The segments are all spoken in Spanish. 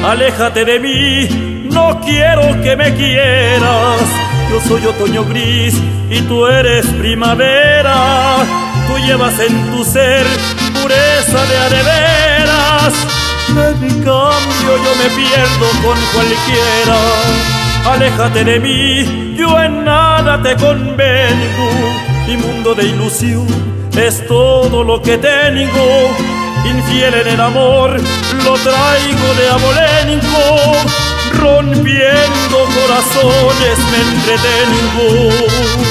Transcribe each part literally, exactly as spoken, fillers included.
Aléjate de mí, no quiero que me quieras. Yo soy otoño gris y tú eres primavera. Tú llevas en tu ser pureza de adeveras. En cambio yo me pierdo con cualquiera. Aléjate de mí, yo en nada te convengo. Mi mundo de ilusión es todo lo que tengo. Infiel en el amor, lo traigo de abolengo. Rompiendo corazones me entretengo.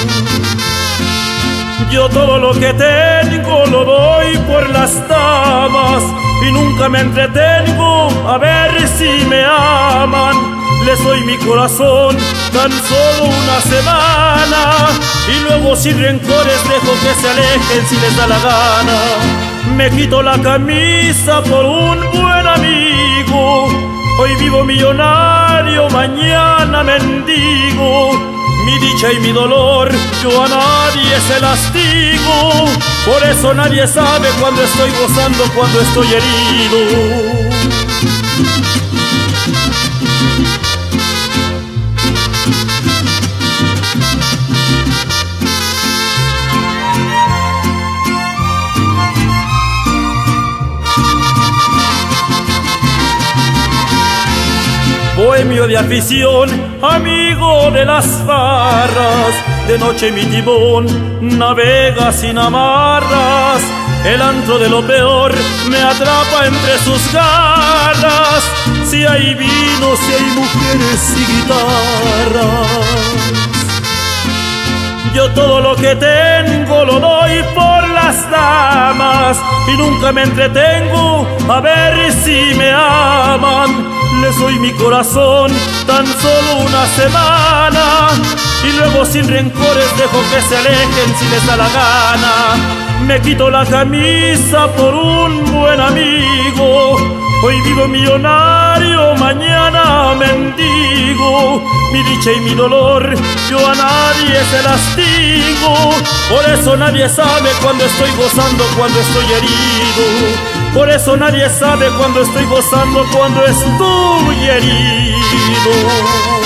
Yo todo lo que tengo lo doy por las damas y nunca me entretengo a ver si me aman. Les doy mi corazón tan solo una semana y luego sin rencores dejo que se alejen si les da la gana. Me quito la camisa por un buen amigo. Hoy vivo millonario, mañana mendigo. Mi dicha y mi dolor yo a nadie se lastigo. Por eso nadie sabe cuando estoy gozando, cuando estoy herido. Bohemio de afición, amigo de las farras, de noche mi timón navega sin amarras. El antro de lo peor me atrapa entre sus garras. Si hay vino, si hay mujeres y guitarras. Yo todo lo que tengo lo doy por las damas y nunca me entretengo a ver si me aman. Les doy mi corazón tan solo una semana y luego sin rencores dejo que se alejen si les da la gana. Me quito la camisa por un buen amigo. Hoy vivo millonario, mañana mendigo. Mi dicha y mi dolor yo a nadie se lastigo. Por eso nadie sabe cuando estoy gozando, cuando estoy herido. Por eso nadie sabe cuando estoy gozando, cuando estoy herido.